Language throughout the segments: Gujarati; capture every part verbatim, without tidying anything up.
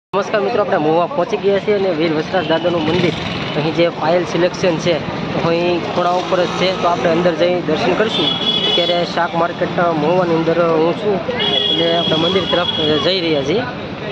नमस्कार मित्रों, अपने महुआ पहुंची गया छे અને વીર વસરાજ દાદાનું મંદિર અહીં જે ફાઇલ સિલેક્શન છે તો અહીં ખૂણા ઉપર જ છે, તો આપણે અંદર જઈ દર્શન કરીશું। અત્યારે શાક માર્કેટ મहुવાની અંદર હું છું એટલે આપણે મંદિર તરફ જઈ રહ્યા છીએ।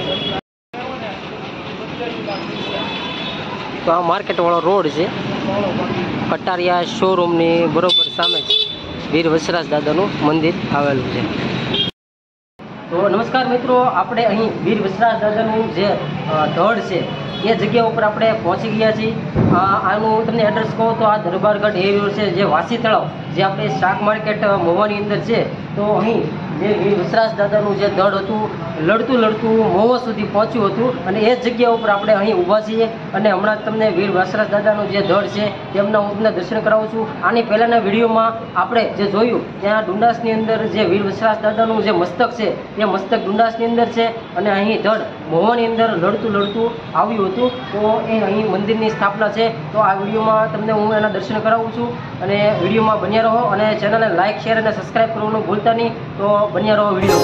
તો આ માર્કેટ વાળો રોડ છે, કટારિયા શોરૂમની બરોબર સામે વીર વસરાજ દાદાનું મંદિર આવેલું છે। तो नमस्कार मित्रों, આપણે અહીં વીર વસરાજ દાદાનું જે ધડ છે એ જગ્યા ઉપર આપણે પહોંચી ગયા છીએ। આનું તમને એડ્રેસ કહું તો આ દરબારગઢ એરિયો છે, જે વાસી તળાવ જે આપણે શાક માર્કેટ મहुવાની અંદર છે। તો અહીં જે વીર વસરાજ દાદાનું જે ધડ હતું લડતું લડતું મहुવા સુધી પહોંચ્યું હતું અને એ જગ્યા ઉપર આપણે અહીં ઊભા છીએ અને હમણાં તમને વીર વસરાજ દાદાનું જે ધડ છે તેમના હું તમને દર્શન કરાવું છું। આની પહેલાંના વિડીયોમાં આપણે જે જોયું ત્યાં ડુંડાસની અંદર જે વીર વસરાજ દાદાનું જે મસ્તક છે એ મસ્તક ડુંડાસની અંદર છે અને અહીં ધડ મहुવાની અંદર લડતું લડતું આવ્યું હતું। તો એ અહીં મંદિરની સ્થાપના છે। તો આ વિડીયોમાં તમને હું એના દર્શન કરાવું છું અને વિડીયોમાં બન્યા રહો અને ચેનલને લાઇક શેર અને સબસ્ક્રાઈબ કરવાનું ભૂલતા નહીં। તો બન્યા રહો વિડીયો।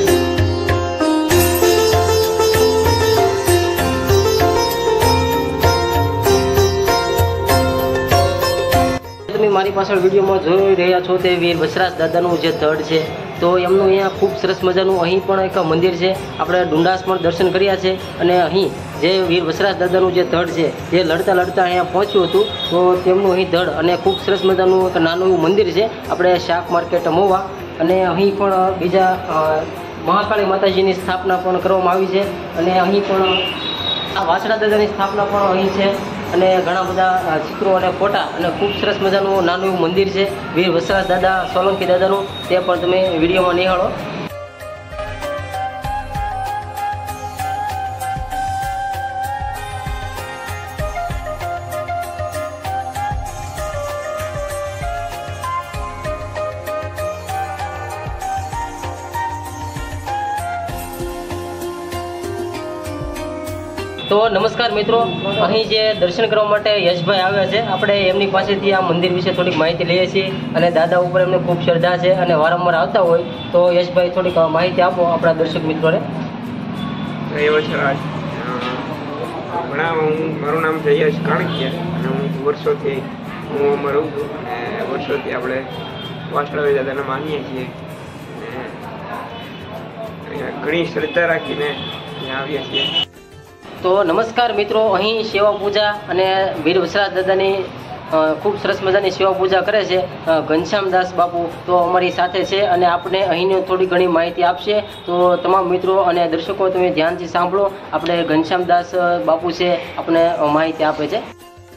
તમે મારી પાછળ વિડીયોમાં જોઈ રહ્યા છો તે વીર વસરાજ દાદાનું જે ધડ છે, તો એમનું અહીંયા ખૂબ સરસ મજાનું અહીં પણ એક મંદિર છે। આપણે ડુંડાસ પણ દર્શન કર્યા છે અને અહીં જે વીર વસરાજ દાદાનું જે ધડ છે એ લડતા લડતા અહીંયા પહોંચ્યું હતું, તો તેમનું અહીં ધડ અને ખૂબ સરસ મજાનું એક નાનું એવું મંદિર છે આપણે શાક માર્કેટ મहुવા। અને અહીં પણ બીજા મહાકાળી માતાજીની સ્થાપના પણ કરવામાં આવી છે અને અહીં પણ આ વાસણા દાદાની સ્થાપના પણ અહીં છે અને ઘણા બધા ચિત્રો અને ફોટા અને ખૂબ સરસ મજાનું નાનું એવું મંદિર છે વીર વસરાજ દાદા સોલંકી દાદાનું, તે પણ તમે વિડીયોમાં નિહાળો। तो नमस्कार मित्रों, अहीं जे दर्शन करवा माटे यशभाई आव्या छे, आपणे एमनी पासेथी आ मंदिर विषे थोड़ी माहिती लईए छीए अने दादा उपर एमने खूब श्रद्धा छे अने वारंवार आवता होय। तो यशभाई थोड़ी माहिती आपो आपणा दर्शक मित्रोने। जय वसराज। घणा मारुं नाम છે યશ કાણકિયા અને હું વર્ષોથી હું આમાં રહું છું અને વર્ષોથી આપણે વાસણા દાદાને માનીએ છીએ અને ઘણી શ્રદ્ધા રાખીને ત્યાં આવીએ છીએ। तो नमस्कार मित्रों, अहीं सेवा पूजा अने वीर वसराज दादानी खूब सरस मजानी सेवा पूजा करे छे घनश्यामदास बापू, तो अमारी साथे छे अने आपणे अहींनी थोड़ी घणी माहिती आपशे। तो तमाम मित्रों अने दर्शकों तमे ध्यानथी सांभळो, आपणे घनश्यामदास बापू छे आपणे माहिती आपे छे।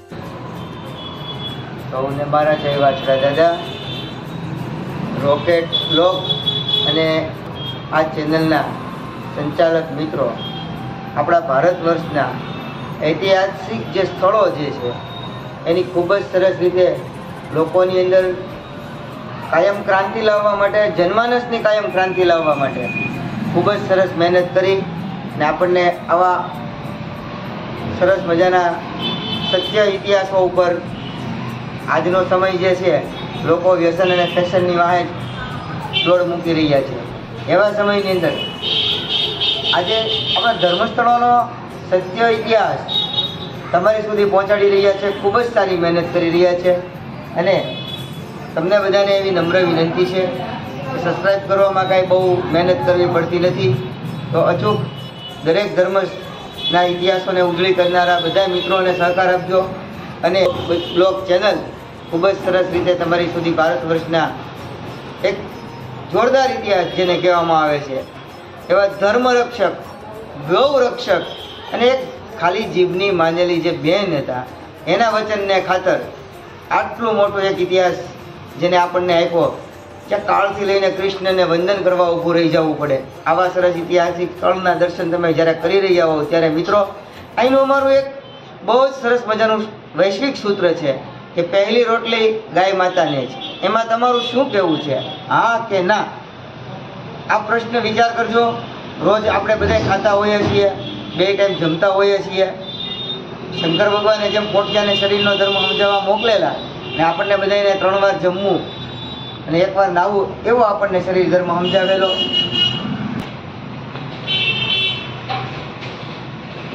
सौने मारा जय वासराज दादा, रॉकेट ब्लॉग अने आ चेनलना संचालक मित्रों, આપણા ભારત વર્ષના ઐતિહાસિક જે સ્થળો જે છે એની ખૂબ જ સરસ રીતે લોકોની અંદર કાયમ ક્રાંતિ લાવવા માટે, જનમાનસની કાયમ ક્રાંતિ લાવવા માટે ખૂબ જ સરસ મહેનત કરી ને આપણને આવા સરસ મજાના સત્ય ઇતિહાસો ઉપર આજનો સમય જે છે લોકો વ્યસન અને ફેશનની વાહે દોડ મૂકી રહ્યા છે, એવા સમયની અંદર આજે આપણા ધર્મસ્થળોનો સત્ય ઇતિહાસ તમારી સુધી પહોંચાડી રહ્યા છે। ખૂબ જ સારી મહેનત કરી રહ્યા છે અને તમને બધાને એવી નમ્ર વિનંતી છે કે સબસ્ક્રાઈબ કરવામાં કાંઈ બહુ મહેનત કરવી પડતી નથી। તો અચૂક દરેક ધર્મના ઇતિહાસોને ઉજળી કરનારા બધા મિત્રોને સહકાર આપજો અને બ્લોગ ચેનલ ખૂબ જ સરસ રીતે તમારી સુધી ભારત વર્ષના એક જોરદાર ઇતિહાસ જેને કહેવામાં આવે છે એવા ધર્મરક્ષક, ગૌરક્ષક અને એક ખાલી જીભની માનેલી જે બેન હતા એના વચનને ખાતર આટલું મોટું એક ઇતિહાસ જેને આપણને આપ્યો કે કાળથી લઈને કૃષ્ણને વંદન કરવા ઊભું રહી જવું પડે। આવા સરસ ઐતિહાસિક સ્થળના દર્શન તમે જ્યારે કરી રહ્યા હો ત્યારે મિત્રો અહીંનું અમારું એક બહુ જ સરસ મજાનું વૈશ્વિક સૂત્ર છે કે પહેલી રોટલી ગાય માતાને જ। એમાં તમારું શું કહેવું છે, હા કે ના? આ પ્રશ્ન વિચાર કરજો। રોજ આપણે બધા ખાતા હોઈએ છીએ, બે ટાઈમ જમતા હોઈએ છીએ। શંકર ભગવાને જેમ પોટિયાને શરીરનો ધર્મ સમજાવવા મોકલેલા ને આપણને બધાને ત્રણ વાર જમવું અને એકવાર નાહવું, એવો આપણને શરીર ધર્મ સમજાવેલો।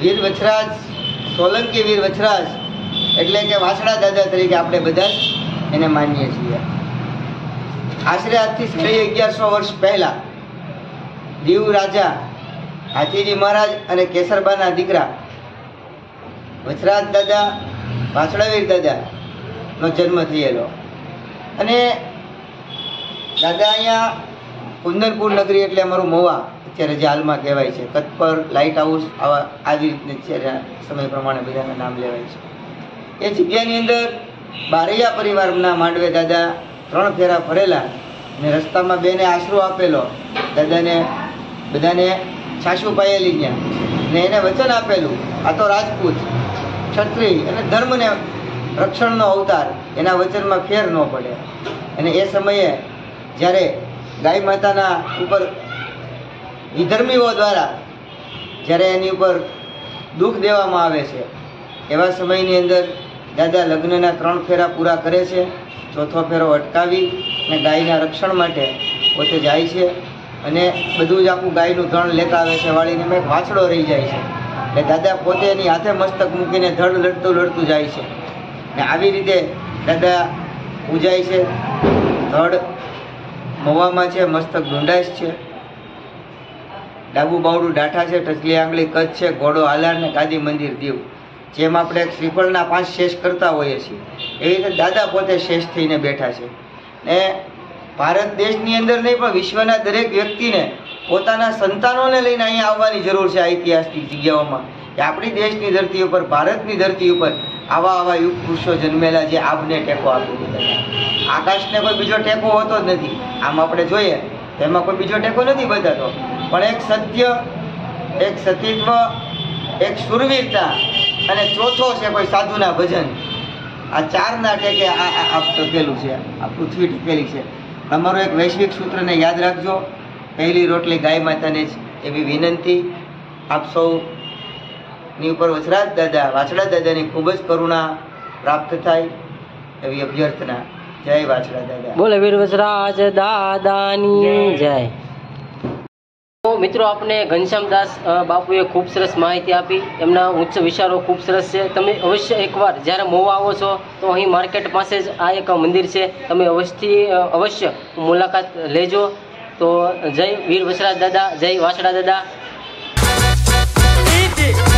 વીર વછરાજ સોલંકી વીર વછરાજ એટલે કે વાછડા દાદા તરીકે આપણે બધા જ એને માનીએ છીએ. આશરે આજથી સાડી અગિયારસો વર્ષ પહેલા દીવ રાજા હાથીજી મહારાજ અને કેસરબાના દીકરા વછરાજ દાદા વાછડાવીર દાદા નો જન્મ થયેલો. અને દાદા અહીંયા કુંદનપુર નગરી એટલે અમારું મહુવા અત્યારે જે હાલમાં કહેવાય છે, કતપર, લાઇટ હાઉસ, આવા આવી રીતની અત્યારે સમય પ્રમાણે બધાના નામ લેવાય છે. એ જગ્યાની અંદર બારૈયા પરિવારના માંડવે દાદા ત્રણ ફેરા ફરેલા અને રસ્તામાં બેને આશરો આપેલો. દાદાને બધાને છાશું પાયેલી ત્યાં ને એને વચન આપેલું, આ તો રાજપૂત ક્ષત્રિય અને ધર્મને રક્ષણનો અવતાર, એના વચનમાં ફેર ન પડે. અને એ સમયે જ્યારે ગાય માતાના ઉપર વિધર્મીઓ દ્વારા જ્યારે એની ઉપર દુઃખ દેવામાં આવે છે, એવા સમયની અંદર દાદા લગ્નના ત્રણ ફેરા પૂરા કરે છે. ચોથો ફેરો અટકાવી અને ગાયના રક્ષણ માટે પોતે જાય છે અને બધું જ આખું ગાયનું ધણ લેતા આવે છે વાળીને મેં વાછડો રહી જાય છે. એટલે દાદા પોતે એની હાથે મસ્તક મૂકીને ધડ લડતું લડતું જાય છે ને આવી રીતે દાદા પૂજાય છે. ધડ મવામાં છે, મસ્તક ઢૂંઢાશ છે, ડાબુ બાવડું ડાઠા છે, ટચલી આંગળી કચ્છ છે, ઘોડો હાલાર ને ગાદી મંદિર દીવ. જેમ આપણે શ્રીફળના પાંચ શેષ કરતા હોઈએ છીએ એવી રીતે દાદા પોતે શેષ થઈને બેઠા છે. ને ભારત દેશની અંદર નહીં પણ વિશ્વના દરેક વ્યક્તિને પોતાના સંતાનોને લઈને અહીંયા આવવાની જરૂર છે. ઐતિહાસિક જગ્યાઓમાં કે આપણી દેશની ધરતી ઉપર, ભારતની ધરતી ઉપર આવા આવા યુગ પુરુષો જન્મેલા જે આપને ટેકો આપી દીધા. આકાશને કોઈ બીજો ટેકો હોતો જ નથી. આમ આપણે જોઈએ તો એમાં કોઈ બીજો ટેકો નથી બતાતો, પણ એક સત્ય, એક સતીત્વ, એક શુરવીરતા અને ચોથો છે કોઈ સાધુના ભજન. આ ચારના ટેકે આ આપ ટકેલું છે, આ પૃથ્વી ટકેલી છે. તમારું એક વૈશ્વિક સૂત્રને યાદ રાખજો, પહેલી રોટલી ગાય માતાને જ, એવી વિનંતી. આપ સૌની ઉપર વછરાજ દાદા વાછડા દાદાની ખૂબ જ કરુણા પ્રાપ્ત થાય એવી અભ્યર્થના. જય વાછડા દાદા. બોલે વીર વછરાજ દાદાની જય. તો મિત્રો આપને ઘનશ્યામદાસ બાપુએ ખૂબ સરસ માહિતી આપી. એમના ઉચ્ચ વિચારો ખૂબ સરસ છે. તમે અવશ્ય એકવાર જ્યારે મહુવા આવો છો તો અહીં માર્કેટ પાસે જ આ એક મંદિર છે, તમે અવશ્યથી અવશ્ય મુલાકાત લેજો. તો જય વીર વછરાજ દાદા, જય વાછડા દાદા.